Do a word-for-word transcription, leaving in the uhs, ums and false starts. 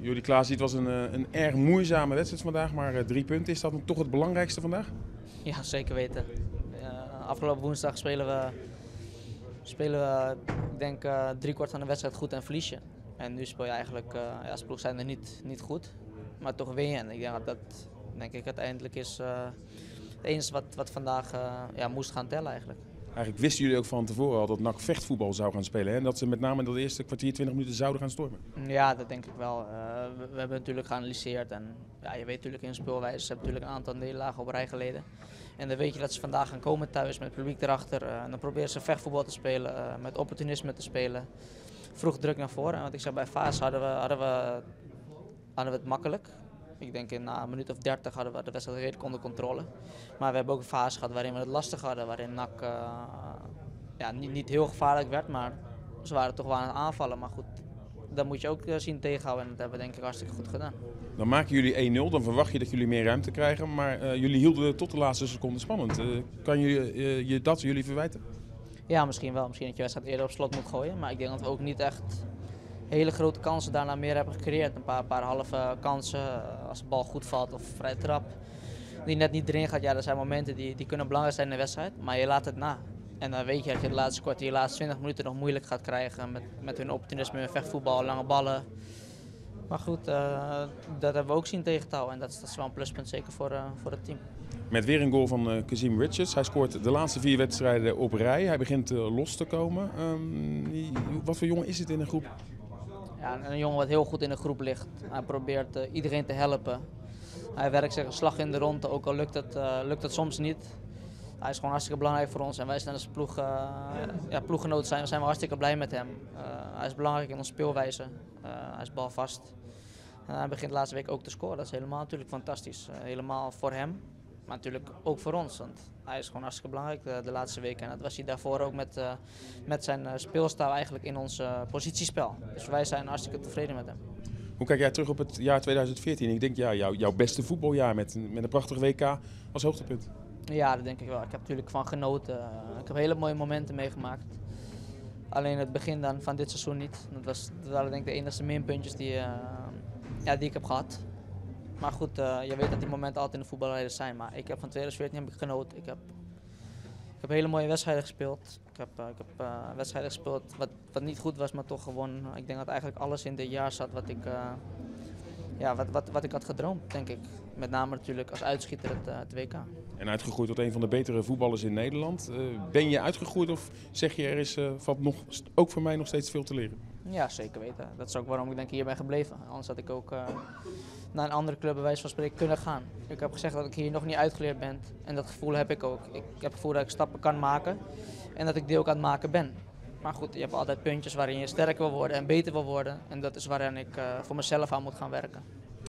Jullie Klaas, het was een, eh, een erg moeizame wedstrijd vandaag, maar eh, drie punten. Is dat dan toch het belangrijkste vandaag? Ja, zeker weten. Uh, afgelopen woensdag spelen we, spelen we ik denk, uh, drie kwart van de wedstrijd goed en verlies je. En nu speel je eigenlijk, uh, ja, als ploeg zijn er niet, niet goed, maar toch win je. En ik denk dat dat denk ik, uiteindelijk is uh, het enige wat, wat vandaag uh, ja, moest gaan tellen eigenlijk. Eigenlijk wisten jullie ook van tevoren al dat N A C vechtvoetbal zou gaan spelen. Hè? En dat ze met name in dat eerste kwartier, twintig minuten zouden gaan stormen. Ja, dat denk ik wel. Uh, we, we hebben natuurlijk geanalyseerd. En ja, je weet natuurlijk in speelwijze, ze hebben natuurlijk een aantal nederlagen op rij geleden. En dan weet je dat ze vandaag gaan komen thuis met het publiek erachter. Uh, en dan proberen ze vechtvoetbal te spelen, uh, met opportunisme te spelen. Vroeg druk naar voren. En wat ik zei, bij Vaas hadden we, hadden, we, hadden we het makkelijk. Ik denk in na een minuut of dertig hadden we de wedstrijd redelijk onder controle. Maar we hebben ook een fase gehad waarin we het lastig hadden. Waarin N A C uh, ja, niet, niet heel gevaarlijk werd, maar ze waren toch wel aan het aanvallen. Maar goed, dat moet je ook uh, zien tegenhouden en dat hebben we denk ik hartstikke goed gedaan. Dan maken jullie één nul, dan verwacht je dat jullie meer ruimte krijgen. Maar uh, jullie hielden het tot de laatste seconde spannend. Uh, kan je, uh, je dat jullie verwijten? Ja, misschien wel. Misschien dat je wedstrijd eerder op slot moet gooien. Maar ik denk dat we ook niet echt hele grote kansen daarna meer hebben gecreëerd. Een paar, paar halve kansen, als de bal goed valt of vrij trap, die net niet erin gaat. Ja, dat zijn momenten die, die kunnen belangrijk zijn in de wedstrijd, maar je laat het na. En dan weet je dat je de laatste kwartier, de laatste twintig minuten nog moeilijk gaat krijgen met, met hun opportunisme, hun vechtvoetbal, lange ballen. Maar goed, uh, dat hebben we ook zien tegen te houden en dat is, dat is wel een pluspunt, zeker voor, uh, voor het team. Met weer een goal van uh, Kazim Richards. Hij scoort de laatste vier wedstrijden op rij. Hij begint uh, los te komen. Um, wat voor jongen is het in een groep? Ja, een jongen wat heel goed in de groep ligt. Hij probeert uh, iedereen te helpen. Hij werkt zijn slag in de ronde, ook al lukt het, uh, lukt het soms niet. Hij is gewoon hartstikke belangrijk voor ons en wij zijn als ploeg, uh, ja, ploeggenoten zijn, zijn we hartstikke blij met hem. Uh, hij is belangrijk in onze speelwijze, uh, hij is balvast. En hij begint de laatste week ook te scoren, dat is helemaal natuurlijk fantastisch. Uh, helemaal voor hem, maar natuurlijk ook voor ons. Want hij is gewoon hartstikke belangrijk de, de laatste weken en dat was hij daarvoor ook met, uh, met zijn uh, speelstijl eigenlijk in ons uh, positiespel. Dus wij zijn hartstikke tevreden met hem. Hoe kijk jij terug op het jaar tweeduizend veertien? Ik denk ja, jou, jouw beste voetbaljaar met, met een prachtig W K als hoogtepunt. Ja, dat denk ik wel. Ik heb natuurlijk van genoten. Ik heb hele mooie momenten meegemaakt. Alleen het begin dan van dit seizoen niet. Dat, was, dat waren denk ik de enige minpuntjes die, uh, ja, die ik heb gehad. Maar goed, uh, je weet dat die momenten altijd in de voetbalrijden zijn. Maar ik heb van tweeduizend veertien heb ik genoten. Ik heb, ik heb hele mooie wedstrijden gespeeld. Ik heb, uh, ik heb uh, wedstrijden gespeeld wat, wat niet goed was, maar toch gewoon. Ik denk dat eigenlijk alles in dit jaar zat wat ik, uh, ja, wat, wat, wat ik had gedroomd, denk ik. Met name natuurlijk als uitschieter het, uh, het W K. En uitgegroeid tot een van de betere voetballers in Nederland. Uh, ben je uitgegroeid of zeg je er is uh, valt nog, ook voor mij nog steeds veel te leren? Ja, zeker weten. Dat is ook waarom ik denk hier ben gebleven. Anders had ik ook uh, naar een andere club bij wijze van spreken kunnen gaan. Ik heb gezegd dat ik hier nog niet uitgeleerd ben. En dat gevoel heb ik ook. Ik heb het gevoel dat ik stappen kan maken. En dat ik die ook aan het maken ben. Maar goed, je hebt altijd puntjes waarin je sterker wil worden en beter wil worden. En dat is waarin ik uh, voor mezelf aan moet gaan werken.